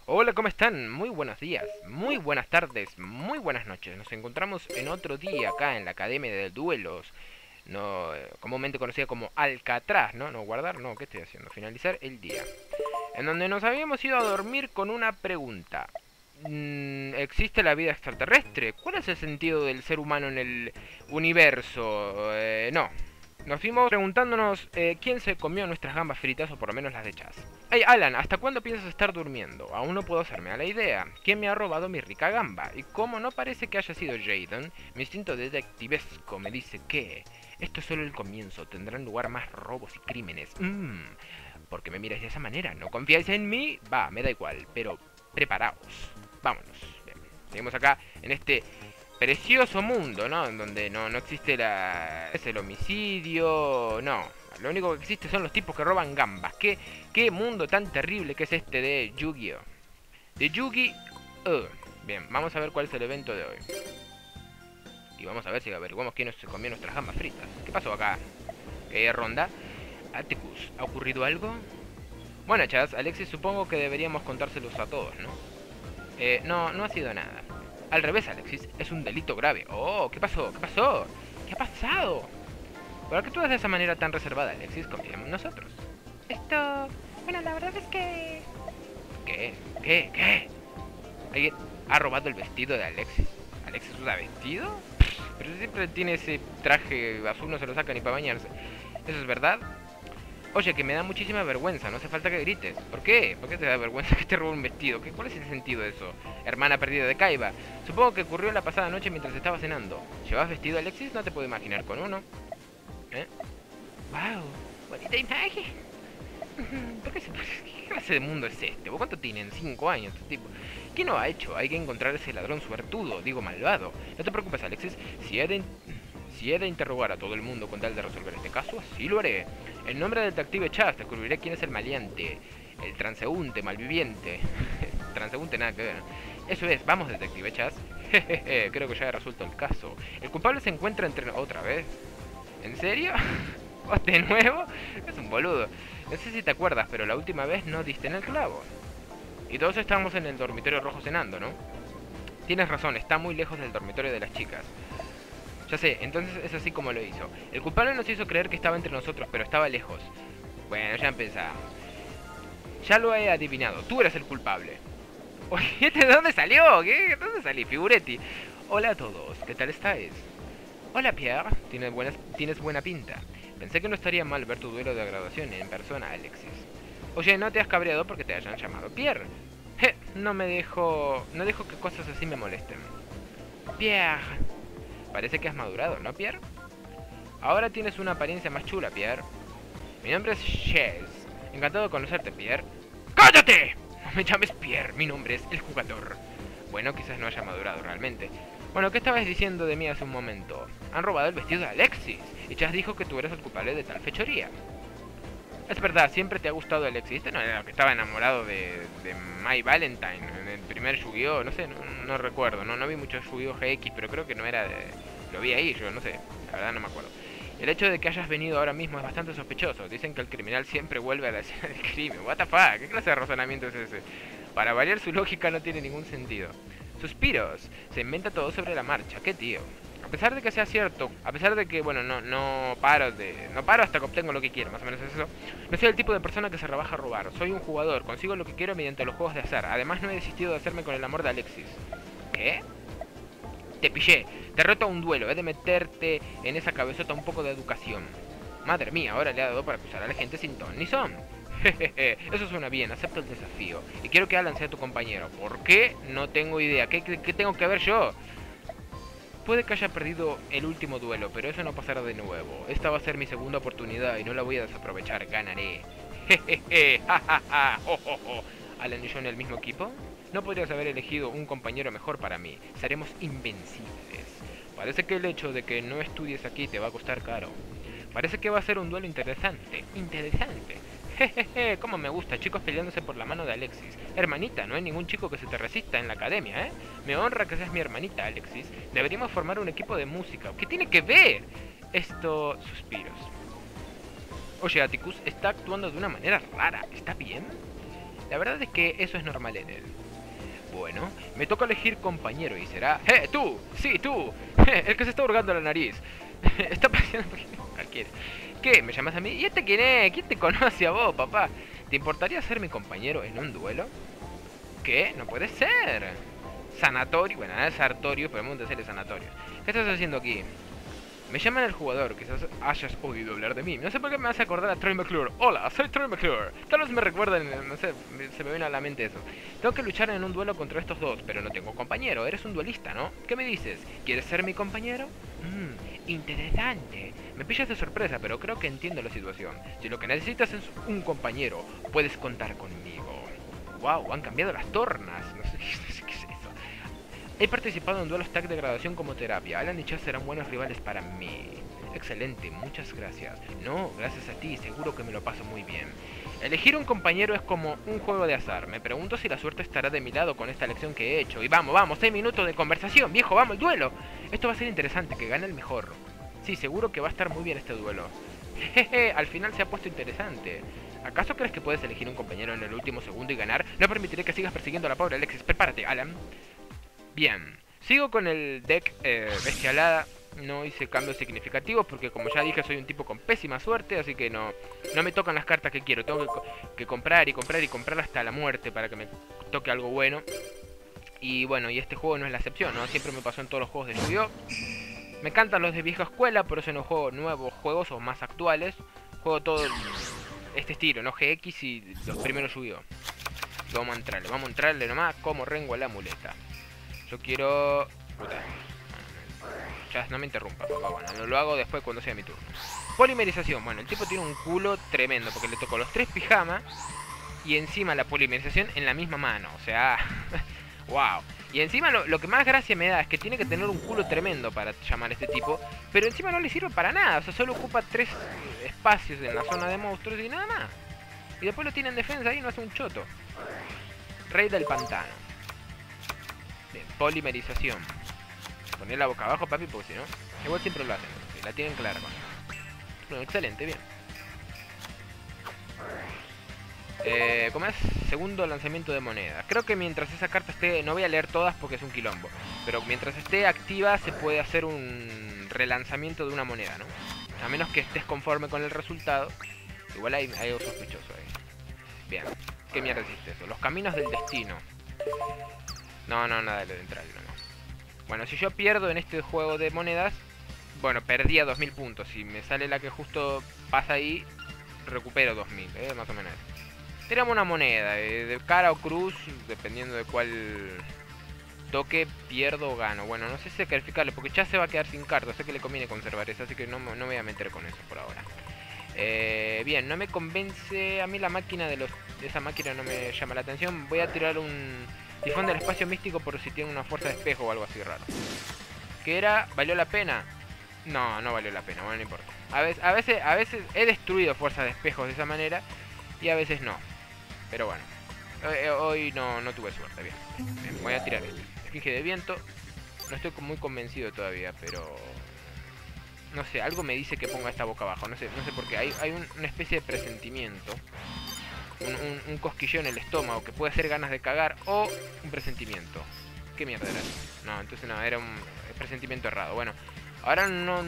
Hola, ¿cómo están? Muy buenos días, muy buenas tardes, muy buenas noches. Nos encontramos en otro día acá en la Academia de Duelos, no, comúnmente conocida como Alcatraz, ¿no? No guardar, no, ¿qué estoy haciendo? Finalizar el día. En donde nos habíamos ido a dormir con una pregunta. ¿Existe la vida extraterrestre? ¿Cuál es el sentido del ser humano en el universo? No. Nos fuimos preguntándonos quién se comió nuestras gambas fritas o por lo menos las de Chas. Hey Alan, ¿hasta cuándo piensas estar durmiendo? Aún no puedo hacerme a la idea. ¿Quién me ha robado mi rica gamba? Y como no parece que haya sido Jaden, mi instinto detectivesco me dice que esto es solo el comienzo. Tendrán lugar más robos y crímenes. ¿Por qué me miráis de esa manera? ¿No confiáis en mí? Va, me da igual, pero preparaos. Vámonos. Bien. Seguimos acá en este precioso mundo, ¿no? En donde no existe es el homicidio, no. Lo único que existe son los tipos que roban gambas. ¿Qué mundo tan terrible que es este de Yu-Gi-Oh! De Yu-Gi-Oh! Bien, vamos a ver cuál es el evento de hoy. Y vamos a ver si averiguamos quién se comió nuestras gambas fritas. ¿Qué pasó acá? ¿Qué ronda? Atticus, ¿ha ocurrido algo? Bueno, chas, Alexis, supongo que deberíamos contárselos a todos, ¿no? No ha sido nada. Al revés, Alexis, es un delito grave. Oh, ¿qué pasó? ¿Qué pasó? ¿Qué ha pasado? ¿Por qué tú eres de esa manera tan reservada, Alexis? Confiemos en nosotros. Esto... Bueno, la verdad es que... ¿Qué? ¿Alguien ha robado el vestido de Alexis? ¿Alexis usa vestido? Pero siempre tiene ese traje azul, no se lo saca ni para bañarse. ¿Eso es verdad? Oye, que me da muchísima vergüenza, no hace falta que grites. ¿Por qué? ¿Por qué te da vergüenza que te robe un vestido? ¿Cuál es el sentido de eso? Hermana perdida de Kaiba. Supongo que ocurrió la pasada noche mientras estaba cenando. ¿Llevas vestido, Alexis? No te puedo imaginar con uno. ¿Eh? ¡Wow! ¡Bonita imagen! ¿Qué clase de mundo es este? ¿Vos cuánto tienen? 5 años, este tipo. ¿Qué no ha hecho? Hay que encontrar a ese ladrón suertudo, digo malvado. No te preocupes, Alexis. Si he de interrogar a todo el mundo con tal de resolver este caso, así lo haré. En nombre del detective Chas, descubriré quién es el maleante, el transeúnte, malviviente. Transeúnte nada que ver. Eso es, vamos, detective Chas. Jejeje, creo que ya he resuelto el caso. El culpable se encuentra entre... ¿Otra vez? ¿En serio? ¿Vos de nuevo? Es un boludo. No sé si te acuerdas, pero la última vez no diste en el clavo. Y todos estábamos en el dormitorio rojo cenando, ¿no? Tienes razón, está muy lejos del dormitorio de las chicas. Ya sé, entonces es así como lo hizo. El culpable nos hizo creer que estaba entre nosotros, pero estaba lejos. Bueno, ya empezamos. Ya lo he adivinado, tú eres el culpable. Oye, ¿de dónde salió? ¿Qué? ¿De dónde salí? Figuretti. Hola a todos, ¿qué tal estáis? Hola Pierre, tienes buena pinta. Pensé que no estaría mal ver tu duelo de graduación en persona, Alexis. Oye, ¿no te has cabreado porque te hayan llamado Pierre? No dejo que cosas así me molesten. Pierre, parece que has madurado, ¿no, Pierre? Ahora tienes una apariencia más chula, Pierre. Mi nombre es Chess. Encantado de conocerte, Pierre. ¡Cállate! No me llames Pierre, mi nombre es el jugador. Bueno, quizás no haya madurado realmente. Bueno, ¿qué estabas diciendo de mí hace un momento? Han robado el vestido de Alexis. Y Chas dijo que tú eres el culpable de tal fechoría. Es verdad, siempre te ha gustado Alexis. Este no era el que estaba enamorado de My Valentine en el primer Yu-Gi-Oh! No sé, no recuerdo. No vi mucho Yu-Gi-Oh! GX, pero creo que no era de... Lo vi ahí, yo no sé. La verdad no me acuerdo. El hecho de que hayas venido ahora mismo es bastante sospechoso. Dicen que el criminal siempre vuelve a la escena del crimen. What the fuck, ¿qué clase de razonamiento es ese? Para variar, su lógica no tiene ningún sentido. Suspiros, se inventa todo sobre la marcha, qué tío. A pesar de que sea cierto, a pesar de que, bueno, no paro hasta que obtengo lo que quiero, más o menos es eso. No soy el tipo de persona que se rebaja a robar. Soy un jugador, consigo lo que quiero mediante los juegos de azar. Además, no he desistido de hacerme con el amor de Alexis. ¿Qué? Te pillé, te reto a un duelo, he de meterte en esa cabezota un poco de educación. Madre mía, ahora le ha dado para acusar a la gente sin ton ni son. Jejeje, eso suena bien, acepto el desafío. Y quiero que Alan sea tu compañero. ¿Por qué? No tengo idea. ¿Qué tengo que ver yo? Puede que haya perdido el último duelo, pero eso no pasará de nuevo. Esta va a ser mi segunda oportunidad y no la voy a desaprovechar. Ganaré. Jejeje, jajaja, jojojo. ¿Alan y yo en el mismo equipo? No podrías haber elegido un compañero mejor para mí. Seremos invencibles. Parece que el hecho de que no estudies aquí te va a costar caro. Parece que va a ser un duelo interesante. Interesante. Jejeje, cómo me gusta, chicos peleándose por la mano de Alexis. Hermanita, no hay ningún chico que se te resista en la academia, ¿eh? Me honra que seas mi hermanita, Alexis. Deberíamos formar un equipo de música. ¿Qué tiene que ver? Esto... Suspiros. Oye, Atticus está actuando de una manera rara. ¿Está bien? La verdad es que eso es normal en él. Bueno, me toca elegir compañero y será... ¡Eh, tú! ¡Sí, tú! El que se está hurgando la nariz. Está pareciendo cualquiera. ¿Qué? ¿Me llamas a mí? ¿Y este quién es? ¿Quién te conoce a vos, papá? ¿Te importaría ser mi compañero en un duelo? ¿Qué? No puede ser. Sanatorio. Bueno, nada es Sartorio, pero vamos a hacerle sanatorio. ¿Qué estás haciendo aquí? Me llaman el jugador, quizás hayas oído hablar de mí. No sé por qué me hace acordar a Troy McClure. Hola, soy Troy McClure. Tal vez me recuerden, no sé, se me viene a la mente eso. Tengo que luchar en un duelo contra estos dos, pero no tengo compañero. Eres un duelista, ¿no? ¿Qué me dices? ¿Quieres ser mi compañero? Interesante. Me pillas de sorpresa, pero creo que entiendo la situación. Si lo que necesitas es un compañero, puedes contar conmigo. Wow, han cambiado las tornas. No sé qué es eso. He participado en duelos tag de graduación como terapia. Alan y Chaz serán buenos rivales para mí. Excelente, muchas gracias. No, gracias a ti, seguro que me lo paso muy bien. Elegir un compañero es como un juego de azar. Me pregunto si la suerte estará de mi lado con esta elección que he hecho. Y vamos, 6 minutos de conversación, viejo, vamos, el duelo. Esto va a ser interesante, que gane el mejor. Sí, seguro que va a estar muy bien este duelo. Jeje, al final se ha puesto interesante. ¿Acaso crees que puedes elegir un compañero en el último segundo y ganar? No permitiré que sigas persiguiendo a la pobre Alexis. Prepárate, Alan. Bien, sigo con el deck bestialada. No hice cambios significativos porque, como ya dije, soy un tipo con pésima suerte. Así que no me tocan las cartas que quiero. Tengo que comprar y comprar y comprar hasta la muerte para que me toque algo bueno. Y bueno, y este juego no es la excepción, ¿no? Siempre me pasó en todos los juegos de Yu-Gi-Oh! Me encantan los de vieja escuela, por eso no juego nuevos juegos o más actuales. Juego todo este estilo, ¿no? GX y los primeros Yu-Gi-Oh! Vamos a entrarle nomás como Rengo a la muleta. Yo quiero... Puta. Ya, no me interrumpa, papá. Bueno, lo hago después cuando sea mi turno. Polimerización. Bueno, el tipo tiene un culo tremendo porque le tocó los 3 pijamas y encima la polimerización en la misma mano. O sea... wow. Y encima lo que más gracia me da es que tiene que tener un culo tremendo para llamar a este tipo. Pero encima no le sirve para nada. O sea, solo ocupa 3 espacios en la zona de monstruos y nada más. Y después lo tiene en defensa ahí y no hace un choto. Rey del pantano. Bien, polimerización. Poner la boca abajo, papi, porque si no... Igual siempre lo hacen. La tienen clara con eso. Bueno, excelente, bien. ¿Cómo es? Segundo lanzamiento de moneda. Creo que mientras esa carta esté... No voy a leer todas porque es un quilombo. Pero mientras esté activa se puede hacer un relanzamiento de una moneda, ¿no? A menos que estés conforme con el resultado. Igual hay algo sospechoso ahí. Bien. ¿Qué mierda hiciste eso? Los caminos del destino. No, nada de entrar. No. Bueno, si yo pierdo en este juego de monedas... Bueno, perdía 2000 puntos. Si me sale la que justo pasa ahí, recupero 2000, más o menos. Tiramos una moneda, de cara o cruz, dependiendo de cuál toque, pierdo o gano. Bueno, no sé si sacrificarle, porque ya se va a quedar sin cartas. Sé que le conviene conservar eso, así que no me voy a meter con eso por ahora. Bien, no me convence. A mí la máquina de esa máquina no me llama la atención. Voy a tirar un tifón del espacio místico por si tiene una fuerza de espejo o algo así raro. ¿Qué era? ¿Valió la pena? No valió la pena, bueno, no importa. A veces he destruido fuerzas de espejos de esa manera y a veces no. Pero bueno, hoy no tuve suerte, bien. Voy a tirar este. Esfinge de viento. No estoy muy convencido todavía, pero... No sé, algo me dice que ponga esta boca abajo. No sé por qué. Hay una especie de presentimiento. Un cosquilleo en el estómago que puede ser ganas de cagar o un presentimiento. ¿Qué mierda era? No, entonces no, era un presentimiento errado. Bueno, ahora no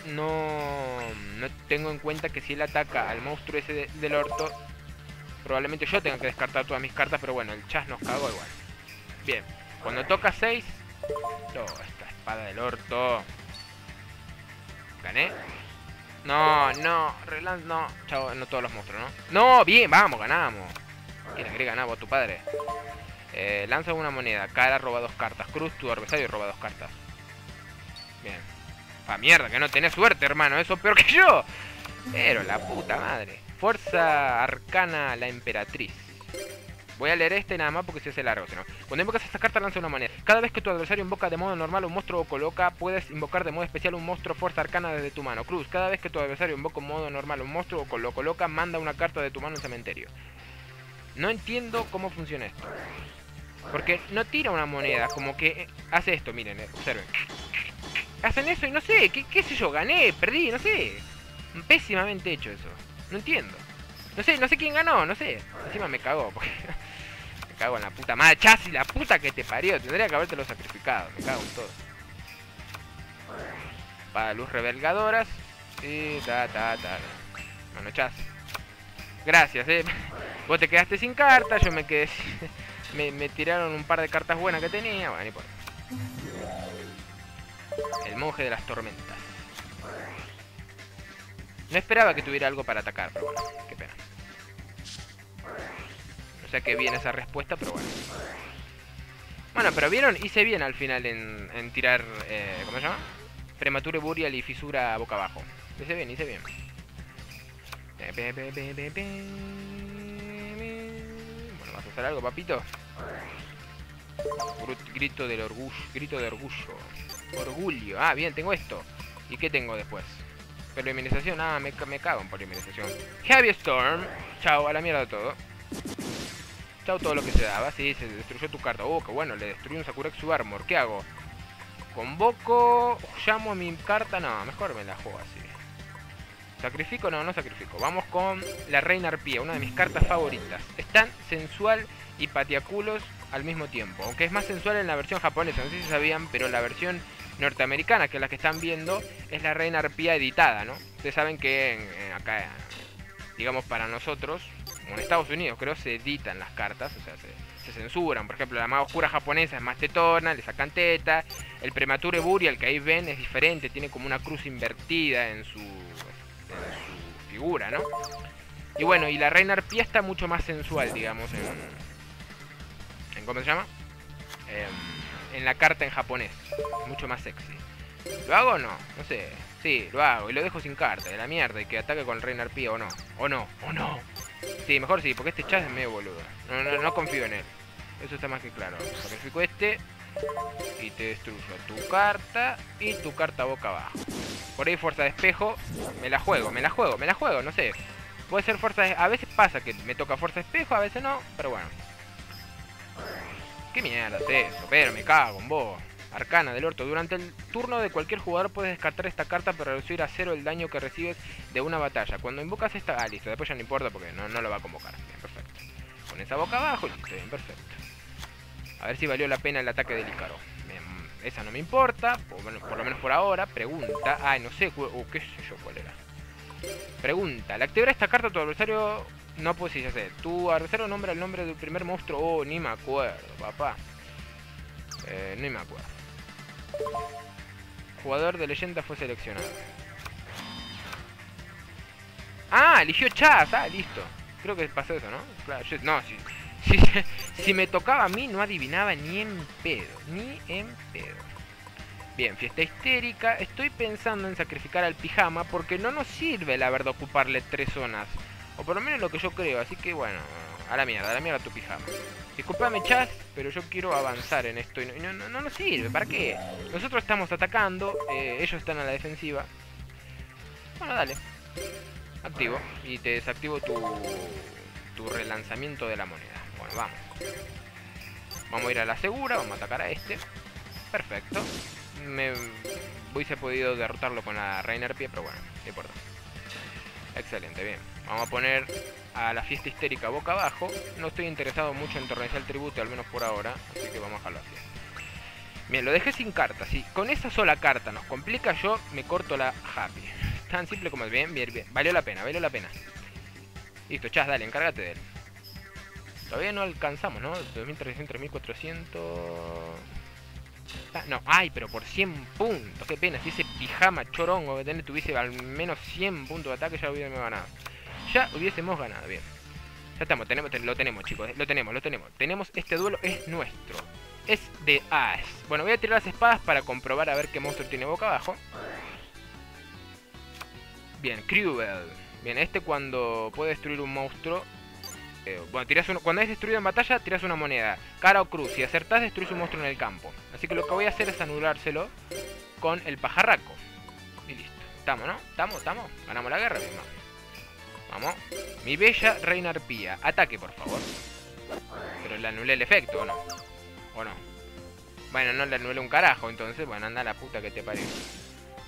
tengo en cuenta que si él ataca al monstruo ese del orto, probablemente yo tenga que descartar todas mis cartas, pero bueno, el Chaz nos cagó igual. Bien, cuando toca 6... No, esta espada del orto. ¿Gané? No, relance, no. Chao, no todos los monstruos, ¿no? No, bien, vamos, ganamos. ¿Quién agrega nada a tu padre? Lanza una moneda, cara, roba 2 cartas. Cruz, tu adversario roba 2 cartas. Bien. Mierda, que no tenés suerte, hermano. Eso es peor que yo. Pero la puta madre. Fuerza arcana, la emperatriz. Voy a leer este nada más porque se hace largo, ¿no? Cuando invocas esta carta, lanza una moneda. Cada vez que tu adversario invoca de modo normal un monstruo o coloca, puedes invocar de modo especial un monstruo fuerza arcana desde tu mano. Cruz, cada vez que tu adversario invoca en modo normal un monstruo o lo coloca, manda una carta de tu mano al cementerio. No entiendo cómo funciona esto. Porque no tira una moneda, como que hace esto, miren, observen. Hacen eso y no sé, qué sé yo, gané, perdí, no sé. Pésimamente hecho eso. No entiendo. No sé quién ganó, no sé. Encima me cagó, porque cago en la puta madre. Chasi, la puta que te parió. Tendría que habértelo sacrificado. Me cago en todo. Para luz revelgadoras. Y Bueno, Chas. Gracias, Vos te quedaste sin cartas. Yo me quedé sin... me tiraron un par de cartas buenas que tenía. Bueno, ni por... El monje de las tormentas. No esperaba que tuviera algo para atacar, pero bueno, qué pena. No sé qué bien esa respuesta, pero bueno. Bueno, pero vieron, hice bien al final en tirar, ¿cómo se llama? Premature Burial y fisura boca abajo. Hice bien, hice bien. Bueno, ¿vas a hacer algo, papito? Grito del orgullo. Grito de orgullo. Orgullo. Ah, bien, tengo esto. ¿Y qué tengo después? Polimerización. Ah, me cago en polimerización. Heavy Storm. Chao, a la mierda todo. Chao todo lo que se daba. Sí, se destruyó tu carta. Oh, qué bueno, le destruí un Sakuretsu Armor. ¿Qué hago? Convoco. Llamo a mi carta. No, mejor me la juego así. ¿Sacrifico? No, no sacrifico. Vamos con la Reina Arpía, una de mis cartas favoritas. Es tan sensual y patiaculos al mismo tiempo. Aunque es más sensual en la versión japonesa, no sé si sabían, pero la versión norteamericana, que es la que están viendo, es la Reina Arpía editada, ¿no? Ustedes saben que acá, digamos para nosotros, como en Estados Unidos creo, se editan las cartas, o sea, se censuran. Por ejemplo, la maga oscura japonesa es más tetona, le sacan teta. El Premature Burial que ahí ven es diferente, tiene como una cruz invertida en su figura, ¿no? Y bueno, y la Reina Arpía está mucho más sensual, digamos, en ¿cómo se llama? En la carta en japonés. Mucho más sexy. ¿Lo hago o no? No sé. Sí, lo hago y lo dejo sin carta, de la mierda, y que ataque con Reina Arpía o no. O no, o no. Sí, mejor sí, porque este chat es medio boludo. No confío en él. Eso está más que claro. Sacrifico este y te destruyo tu carta y tu carta boca abajo. Por ahí fuerza de espejo. Me la juego, no sé. Puede ser fuerza de... A veces pasa que me toca fuerza de espejo, a veces no, pero bueno. ¿Qué mierda es eso? Pero me cago en vos. Arcana del orto. Durante el turno de cualquier jugador puedes descartar esta carta para reducir a 0 el daño que recibes de una batalla. Cuando invocas esta... Ah, listo. Después ya no importa porque no lo va a convocar. Bien, perfecto. Con esa boca abajo, listo. Bien, perfecto. A ver si valió la pena el ataque del Ícaro. Bien, esa no me importa. Bueno, por lo menos por ahora. Pregunta. Ay, no sé. ¿Qué sé yo cuál era? Pregunta. Al activar esta carta tu adversario... No pues sí, ya sé. Tu adversario nombra el nombre del primer monstruo. Oh, ni me acuerdo, papá. No me acuerdo. Jugador de leyenda fue seleccionado. Ah, eligió Chaz. Ah, listo. Creo que pasó eso, ¿no? Claro, no, si me tocaba a mí no adivinaba ni en pedo. Ni en pedo. Bien, fiesta histérica. Estoy pensando en sacrificar al pijama porque no nos sirve la verdad ocuparle 3 zonas. O por lo menos lo que yo creo. Así que bueno, a la mierda tu pijama. Disculpame, Chaz, pero yo quiero avanzar en esto. Y no nos sirve, ¿para qué? Nosotros estamos atacando, ellos están a la defensiva. Bueno, dale. Activo. Y te desactivo tu relanzamiento de la moneda. Bueno, vamos. Vamos a ir a la segura, vamos a atacar a este. Perfecto. Hubiese podido derrotarlo con la Reina Arpía, pero bueno, no importa. Excelente, bien. Vamos a poner a la fiesta histérica boca abajo. No estoy interesado mucho en torrenciar el tributo, al menos por ahora. Así que vamos a dejarlo así. Bien, lo dejé sin carta. Si con esa sola carta nos complica, yo me corto la happy. Tan simple como es. Bien. Valió la pena. Listo, Chas, dale, encárgate de él. Todavía no alcanzamos, ¿no? 2300, 3400... No, ay, pero por 100 puntos. Qué pena, si ese pijama chorongo que tenés tuviese al menos 100 puntos de ataque, ya hubiésemos ganado. Bien. Ya estamos, lo tenemos, chicos. Lo tenemos. Tenemos este duelo, es nuestro. Es de As. Bueno, voy a tirar las espadas para comprobar a ver qué monstruo tiene boca abajo. Bien, Cruel. Bien, este cuando puede destruir un monstruo... bueno, cuando es destruido en batalla, tiras una moneda. Cara o cruz. Si acertás, destruís un monstruo en el campo. Así que lo que voy a hacer es anulárselo con el pajarraco. Y listo. ¿Estamos, no? ¿Estamos? Ganamos la guerra, misma. Vamos. Mi bella Reina Arpía. Ataque, por favor. Pero le anulé el efecto, ¿o no? ¿O no? Bueno, no le anulé un carajo, entonces. Bueno, anda la puta que te parió.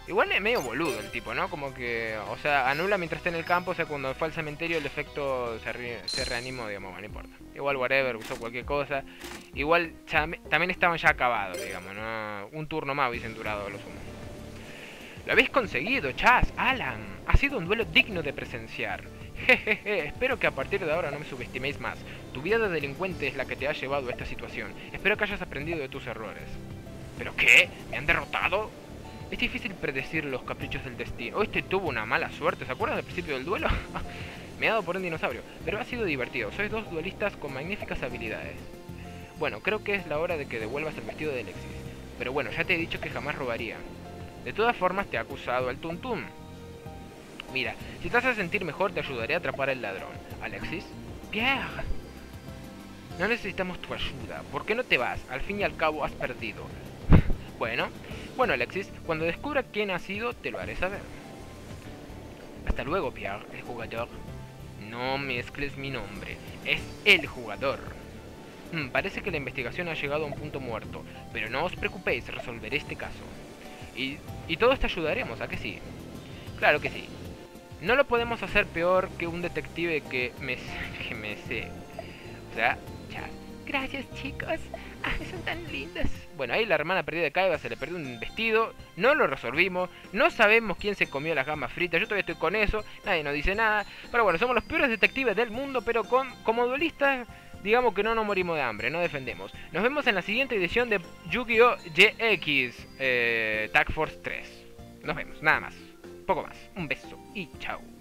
Igual es medio boludo el tipo, ¿no? Como que, o sea, anula mientras está en el campo, o sea, cuando fue al cementerio el efecto se reanimó, digamos, bueno, no importa. Igual whatever, usó cualquier cosa. Igual también estaban ya acabados, digamos, ¿no? Un turno más hubiesen durado lo sumo. Lo habéis conseguido, Chaz, Alan. Ha sido un duelo digno de presenciar. Jejeje, espero que a partir de ahora no me subestiméis más. Tu vida de delincuente es la que te ha llevado a esta situación. Espero que hayas aprendido de tus errores. ¿Pero qué? ¿Me han derrotado? Es difícil predecir los caprichos del destino. Este tuvo una mala suerte, ¿se acuerdan del principio del duelo? Me ha dado por un dinosaurio, pero ha sido divertido. Sois dos duelistas con magníficas habilidades. Bueno, creo que es la hora de que devuelvas el vestido de Alexis. Pero bueno, ya te he dicho que jamás robaría. De todas formas, te ha acusado el Tuntún. Mira, si te haces sentir mejor, te ayudaré a atrapar al ladrón. ¿Alexis? Pierre. No necesitamos tu ayuda. ¿Por qué no te vas? Al fin y al cabo has perdido. Bueno, Alexis, cuando descubra quién ha sido, te lo haré saber. Hasta luego, Pierre, el jugador. No mezcles mi nombre. Es el jugador. Parece que la investigación ha llegado a un punto muerto. Pero no os preocupéis, resolveré este caso. Y todos te ayudaremos, ¿a que sí? Claro que sí. No lo podemos hacer peor que un detective que me sé. O sea, ya. Gracias, chicos. Son tan lindas. Bueno, ahí la hermana perdida de Kaiba se le perdió un vestido. No lo resolvimos. No sabemos quién se comió las gambas fritas. Yo todavía estoy con eso. Nadie nos dice nada. Pero bueno, somos los peores detectives del mundo. Pero como duelistas, digamos que no nos morimos de hambre. No defendemos. Nos vemos en la siguiente edición de Yu-Gi-Oh! GX Tag Force 3. Nos vemos, nada más. Poco más. Un beso y chao.